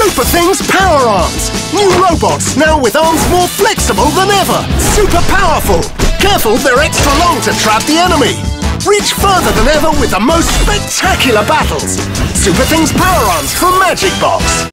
SuperThings Power Arms! New robots, now with arms more flexible than ever! Super powerful! Careful, they're extra long to trap the enemy! Reach further than ever with the most spectacular battles! SuperThings Power Arms from Magic Box!